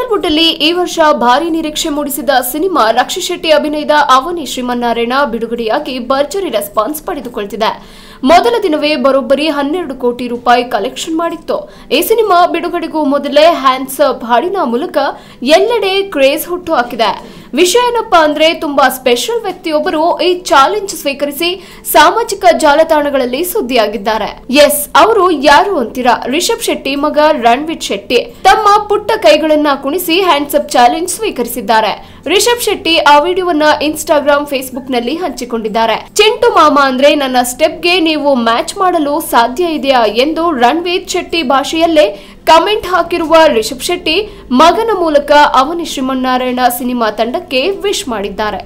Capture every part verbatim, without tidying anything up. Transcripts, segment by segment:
Sandalwood ಅಲ್ಲಿ ಈ ವರ್ಷ ಭಾರಿ ನಿರೀಕ್ಷೆ ಮೂಡಿಸಿದ ಸಿನಿಮಾ ರಕ್ಷಿತ್ ಶೆಟ್ಟಿ ಅಭಿನಯದ ಅವನಿ ಶ್ರೀಮನ್ನಾರಾಯಣ ಬಿಡುಗಡೆಯಾಗಿ ಭರ್ಜರಿ ರೆಸ್ಪಾನ್ಸ್ ಪಡೆದುಕೊಳ್ಳುತ್ತಿದೆ. ಮೊದಲ ದಿನವೇ ಬರೋಬ್ಬರಿ ಹನ್ನೆರಡು ಕೋಟಿ ರೂಪಾಯಿ ಕಲೆಕ್ಷನ್ ಮಾಡಿತ್ತು. ಈ ಸಿನಿಮಾ ಬಿಡುಗಡೆಗೂ ಮೊದಲೇ ಹ್ಯಾಂಡ್ಸ್ ಅಪ್ ಹಾಡಿನ ಮೂಲಕ ಎಲ್ಲೆಡೆ ಕ್ರೇಜ್ ಹುಟ್ಟು ಹಾಕಿದೆ. ವಿಷಯ ಏನಪ್ಪಾ ಅಂದ್ರೆ ತುಂಬಾ ಸ್ಪೆಷಲ್ ವ್ಯಕ್ತಿಯೊಬ್ಬರು ಈ ಚಾಲೆಂಜ್ ಸ್ವೀಕರಿಸಿ ಸಾಮಾಜಿಕ ಜಾಲತಾಣಗಳಲ್ಲಿ ಸುದ್ದಿಯಾಗಿದ್ದಾರೆ. ಎಸ್, ಅವರು ಯಾರು ಅಂತೀರಾ? ರಿಷಬ್ ಶೆಟ್ಟಿ ಮಗ ರಣವೀರ್ ಶೆಟ್ಟಿ ತಮ್ಮ ಪುಟ್ಟ ಕೈಗಳನ್ನ ಕುಣಿಸಿ ಹ್ಯಾಂಡ್ಸ್ ಅಪ್ ಚಾಲೆಂಜ್ ಸ್ವೀಕರಿಸಿದ್ದಾರೆ. ರಿಷಬ್ ಶೆಟ್ಟಿ ಆ ವಿಡಿಯೋವನ್ನ ಇನ್ಸ್ಟಾಗ್ರಾಮ್, ಫೇಸ್ಬುಕ್ ನಲ್ಲಿ ಹಂಚಿಕೊಂಡಿದ್ದಾರೆ. ಚಿಂಟು ಮಾಮ ಅಂದ್ರೆ ನನ್ನ ಸ್ಟೆಪ್ಗೆ ನೀವು ಮ್ಯಾಚ್ ಮಾಡಲು ಸಾಧ್ಯ ಇದೆಯಾ ಎಂದು ರಣವೀರ್ ಶೆಟ್ಟಿ ಭಾಷೆಯಲ್ಲೇ ಕಮೆಂಟ್ ಹಾಕಿರುವ ರಿಷಬ್ ಶೆಟ್ಟಿ ಮಗನ ಮೂಲಕ ಅವನಿ ಶ್ರೀಮನ್ನಾರಾಯಣ ಸಿನಿಮಾ ತಂಡಕ್ಕೆ ವಿಶ್ ಮಾಡಿದ್ದಾರೆ.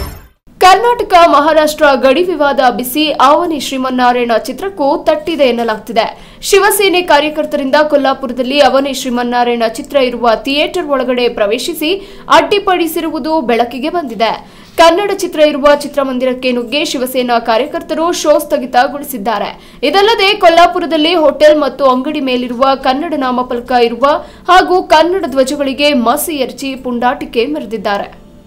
ಕರ್ನಾಟಕ ಮಹಾರಾಷ್ಟ್ರ ಗಡಿ ವಿವಾದ ಬಿಸಿ ಅವನಿ ಶ್ರೀಮನ್ನಾರಾಯಣ ಚಿತ್ರಕ್ಕೂ ತಟ್ಟಿದೆ ಎನ್ನಲಾಗ್ತಿದೆ. ಶಿವಸೇನೆ ಕಾರ್ಯಕರ್ತರಿಂದ ಕೊಲ್ಲಾಪುರದಲ್ಲಿ ಅವನಿ ಶ್ರೀಮನ್ನಾರಾಯಣ ಚಿತ್ರ ಇರುವ ಥಿಯೇಟರ್ ಒಳಗಡೆ ಪ್ರವೇಶಿಸಿ ಅಡ್ಡಿಪಡಿಸಿರುವುದು ಬೆಳಕಿಗೆ ಬಂದಿದೆ. ಕನ್ನಡ ಚಿತ್ರ ಇರುವ ಚಿತ್ರಮಂದಿರಕ್ಕೆ ನುಗ್ಗಿ ಶಿವಸೇನಾ ಕಾರ್ಯಕರ್ತರು ಶೋ ಸ್ಥಗಿತಗೊಳಿಸಿದ್ದಾರೆ. ಇದಲ್ಲದೆ ಕೊಲ್ಲಾಪುರದಲ್ಲಿ ಹೋಟೆಲ್ ಮತ್ತು ಅಂಗಡಿ ಮೇಲಿರುವ ಕನ್ನಡ ನಾಮಫಲಕ ಇರುವ ಹಾಗೂ ಕನ್ನಡ ಧ್ವಜಗಳಿಗೆ ಮಸಿ ಎರಚಿ ಪುಂಡಾಟಿಕೆ ಮೆರೆದಿದ್ದಾರೆ.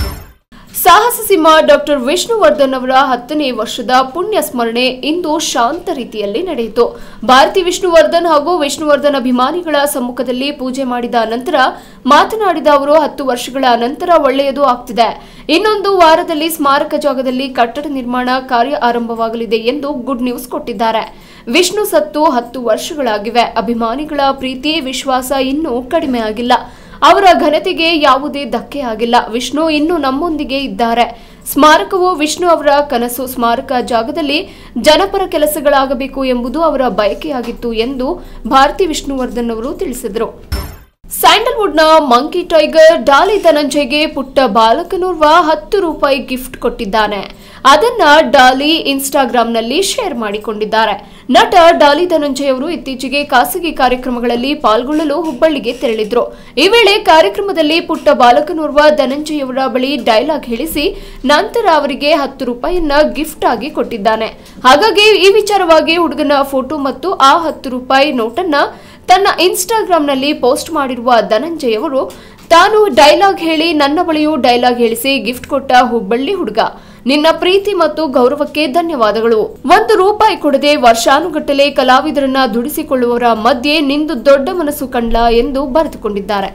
ಸಾಹಸ ಸಿಂಹ ಡಾಕ್ಟರ್ ವಿಷ್ಣುವರ್ಧನ್ ಅವರ ಹತ್ತನೇ ವರ್ಷದ ಪುಣ್ಯ ಸ್ಮರಣೆ ಇಂದು ಶಾಂತ ರೀತಿಯಲ್ಲಿ ನಡೆಯಿತು. ಭಾರತಿ ವಿಷ್ಣುವರ್ಧನ್ ಹಾಗೂ ವಿಷ್ಣುವರ್ಧನ್ ಅಭಿಮಾನಿಗಳ ಸಮ್ಮುಖದಲ್ಲಿ ಪೂಜೆ ಮಾಡಿದ ನಂತರ ಮಾತನಾಡಿದ ಅವರು, ಹತ್ತು ವರ್ಷಗಳ ನಂತರ ಒಳ್ಳೆಯದು ಆಗ್ತಿದೆ. ಇನ್ನೊಂದು ವಾರದಲ್ಲಿ ಸ್ಮಾರಕ ಜಾಗದಲ್ಲಿ ಕಟ್ಟಡ ನಿರ್ಮಾಣ ಕಾರ್ಯ ಆರಂಭವಾಗಲಿದೆ ಎಂದು ಗುಡ್ ನ್ಯೂಸ್ ಕೊಟ್ಟಿದ್ದಾರೆ. ವಿಷ್ಣು ಸತ್ತು ಹತ್ತು ವರ್ಷಗಳಾಗಿವೆ. ಅಭಿಮಾನಿಗಳ ಪ್ರೀತಿ ವಿಶ್ವಾಸ ಇನ್ನೂ ಕಡಿಮೆ ಆಗಿಲ್ಲ. ಅವರ ಘನತೆಗೆ ಯಾವುದೇ ಧಕ್ಕೆ ಆಗಿಲ್ಲ. ವಿಷ್ಣು ಇನ್ನೂ ನಮ್ಮೊಂದಿಗೆ ಇದ್ದಾರೆ. ಸ್ಮಾರಕವು ವಿಷ್ಣು ಅವರ ಕನಸು. ಸ್ಮಾರಕ ಜಾಗದಲ್ಲಿ ಜನಪರ ಕೆಲಸಗಳಾಗಬೇಕು ಎಂಬುದು ಅವರ ಬಯಕೆಯಾಗಿತ್ತು ಎಂದು ಭಾರತಿ ವಿಷ್ಣುವರ್ಧನ್ ಅವರು ತಿಳಿಸಿದರು. ಸ್ಯಾಂಡಲ್ವುಡ್ನ ಮಂಕಿ ಟೈಗರ್ ಡಾಲಿ ಧನಂಜಯ್ಗೆ ಪುಟ್ಟ ಬಾಲಕನೋರ್ವ ಹತ್ತು ರೂಪಾಯಿ ಗಿಫ್ಟ್ ಕೊಟ್ಟಿದ್ದಾನೆ. ಅದನ್ನ ಡಾಲಿ ಇನ್ಸ್ಟಾಗ್ರಾಂನಲ್ಲಿ ಶೇರ್ ಮಾಡಿಕೊಂಡಿದ್ದಾರೆ. ನಟ ಡಾಲಿ ಧನಂಜಯ್ ಅವರು ಇತ್ತೀಚೆಗೆ ಖಾಸಗಿ ಕಾರ್ಯಕ್ರಮಗಳಲ್ಲಿ ಪಾಲ್ಗೊಳ್ಳಲು ಹುಬ್ಬಳ್ಳಿಗೆ ತೆರಳಿದ್ರು. ಈ ವೇಳೆ ಕಾರ್ಯಕ್ರಮದಲ್ಲಿ ಪುಟ್ಟ ಬಾಲಕನೋರ್ವ ಧನಂಜಯ್ ಅವರ ಬಳಿ ಡೈಲಾಗ್ ಹೇಳಿಸಿ ನಂತರ ಅವರಿಗೆ ಹತ್ತು ರೂಪಾಯಿಯನ್ನ ಗಿಫ್ಟ್ ಆಗಿ ಕೊಟ್ಟಿದ್ದಾನೆ. ಹಾಗಾಗಿ ಈ ವಿಚಾರವಾಗಿ ಹುಡುಗನ ಫೋಟೋ ಮತ್ತು ಆ ಹತ್ತು ರೂಪಾಯಿ ನೋಟನ್ನ ತನ್ನ ಇನ್ಸ್ಟಾಗ್ರಾಂನಲ್ಲಿ ಪೋಸ್ಟ್ ಮಾಡಿರುವ ಧನಂಜಯ್ ಅವರು, ತಾನು ಡೈಲಾಗ್ ಹೇಳಿ ನನ್ನ ಬಳಿಯೂ ಡೈಲಾಗ್ ಹೇಳಿಸಿ ಗಿಫ್ಟ್ ಕೊಟ್ಟ ಹುಬ್ಬಳ್ಳಿ ಹುಡುಗ, ನಿನ್ನ ಪ್ರೀತಿ ಮತ್ತು ಗೌರವಕ್ಕೆ ಧನ್ಯವಾದಗಳು. ಒಂದು ರೂಪಾಯಿ ಕೊಡದೆ ವರ್ಷಾನುಗಟ್ಟಲೆ ಕಲಾವಿದರನ್ನ ದುಡಿಸಿಕೊಳ್ಳುವವರ ಮಧ್ಯೆ ನಿಂದು ದೊಡ್ಡ ಮನಸ್ಸು ಕಂಡ್ಲ ಎಂದು ಬರೆದುಕೊಂಡಿದ್ದಾರೆ.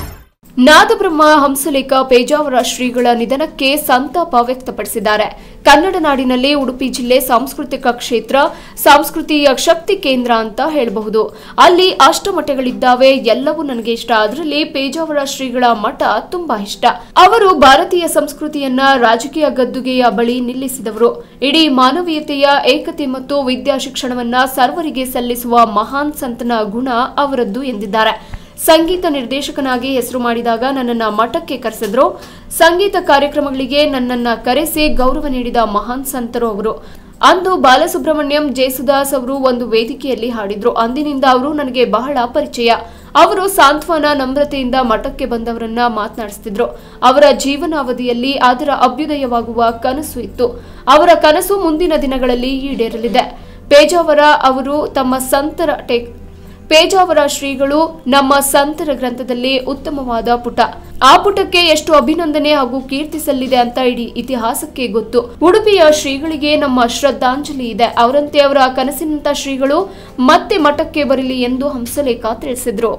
ನಾದಬ್ರಹ್ಮ ಹಂಸಲೇಖ ಪೇಜಾವರ ಶ್ರೀಗಳ ನಿಧನಕ್ಕೆ ಸಂತಾಪ ವ್ಯಕ್ತಪಡಿಸಿದ್ದಾರೆ. ಕನ್ನಡ ನಾಡಿನಲ್ಲಿ ಉಡುಪಿ ಜಿಲ್ಲೆ ಸಾಂಸ್ಕೃತಿಕ ಕ್ಷೇತ್ರ, ಸಾಂಸ್ಕೃತಿಕ ಶಕ್ತಿ ಕೇಂದ್ರ ಅಂತ ಹೇಳಬಹುದು. ಅಲ್ಲಿ ಅಷ್ಟಮಠಗಳಿದ್ದಾವೆ. ಎಲ್ಲವೂ ನನಗೆ ಇಷ್ಟ. ಅದರಲ್ಲಿ ಪೇಜಾವರ ಶ್ರೀಗಳ ಮಠ ತುಂಬಾ ಇಷ್ಟ. ಅವರು ಭಾರತೀಯ ಸಂಸ್ಕೃತಿಯನ್ನ ರಾಜಕೀಯ ಗದ್ದುಗೆಯ ಬಳಿ ನಿಲ್ಲಿಸಿದವರು. ಇಡೀ ಮಾನವೀಯತೆಯ ಏಕತೆ ಮತ್ತು ವಿದ್ಯಾ ಶಿಕ್ಷಣವನ್ನ ಸರ್ವರಿಗೆ ಸಲ್ಲಿಸುವ ಮಹಾನ್ ಸಂತನ ಗುಣ ಅವರದ್ದು ಎಂದಿದ್ದಾರೆ. ಸಂಗೀತ ನಿರ್ದೇಶಕನಾಗಿ ಹೆಸರು ಮಾಡಿದಾಗ ನನ್ನನ್ನ ಮಠಕ್ಕೆ ಕರೆಸಿದ್ರು. ಸಂಗೀತ ಕಾರ್ಯಕ್ರಮಗಳಿಗೆ ನನ್ನನ್ನ ಕರೆಸಿ ಗೌರವ ನೀಡಿದ ಮಹಾನ್ ಸಂತರು ಅವರು. ಅಂದು ಬಾಲಸುಬ್ರಹ್ಮಣ್ಯಂ ಜೇಸುದಾಸ್ ಅವರು ಒಂದು ವೇದಿಕೆಯಲ್ಲಿ ಹಾಡಿದ್ರು. ಅಂದಿನಿಂದ ಅವರು ನನಗೆ ಬಹಳ ಪರಿಚಯ. ಅವರು ಸಾಂತ್ವನ, ನಮ್ರತೆಯಿಂದ ಮಠಕ್ಕೆ ಬಂದವರನ್ನ ಮಾತನಾಡಿಸ್ತಿದ್ರು. ಅವರ ಜೀವನಾವಧಿಯಲ್ಲಿ ಅದರ ಅಭ್ಯುದಯವಾಗುವ ಕನಸು ಇತ್ತು. ಅವರ ಕನಸು ಮುಂದಿನ ದಿನಗಳಲ್ಲಿ ಈಡೇರಲಿದೆ. ಪೇಜಾವರ ಅವರು ತಮ್ಮ ಸಂತರ ಟೆಕ್ ಪೇಜಾವರ ಶ್ರೀಗಳು ನಮ್ಮ ಸಂತರ ಗ್ರಂಥದಲ್ಲಿ ಉತ್ತಮವಾದ ಪುಟ. ಆ ಪುಟಕ್ಕೆ ಎಷ್ಟು ಅಭಿನಂದನೆ ಹಾಗೂ ಕೀರ್ತಿ ಸಲ್ಲಿದೆ ಅಂತ ಇಡೀ ಇತಿಹಾಸಕ್ಕೆ ಗೊತ್ತು. ಉಡುಪಿಯ ಶ್ರೀಗಳಿಗೆ ನಮ್ಮ ಶ್ರದ್ಧಾಂಜಲಿ ಇದೆ. ಅವರಂತೆ ಅವರ ಕನಸಿನಂತ ಶ್ರೀಗಳು ಮತ್ತೆ ಮಠಕ್ಕೆ ಬರಲಿ ಎಂದು ಹಂಸಲೇಖ ತಿಳಿಸಿದ್ರು.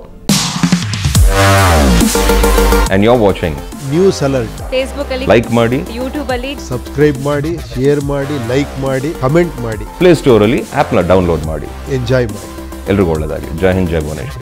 And you're watching News Alert. Facebook ಅಲ್ಲಿ like ಮಾಡಿ, YouTube ಅಲ್ಲಿ ಸಬ್ಸ್ಕ್ರೈಬ್ ಮಾಡಿ, ಶೇರ್ ಮಾಡಿ, ಲೈಕ್ ಮಾಡಿ, ಕಮೆಂಟ್ ಮಾಡಿ. ಪ್ಲೇ ಸ್ಟೋರ್ ಅಲ್ಲಿ ಆಪ್ ನ ಡೌನ್ಲೋಡ್ ಮಾಡಿ. ಎಂಜಾಯ್ ಮಾಡಿ. ಎಲ್ರಿಗೂ ಒಳ್ಳೆಯದಾಗಲಿ. ಜೈ ಹಿಂದ್, ಜೈ ಭುವನೇಶ್ವರಿ.